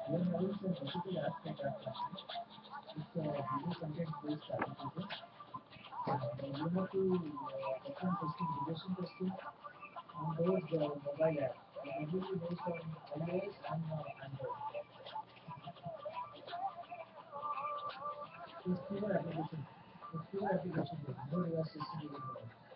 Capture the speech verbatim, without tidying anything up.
We are having some multiple aspect of platform. It's a video content based application. And you have to uh, perform testing, regression testing on those uh, mobile apps, completely based on iOS and uh, Android. It's pure application. It's pure application, no reverse testing is involved.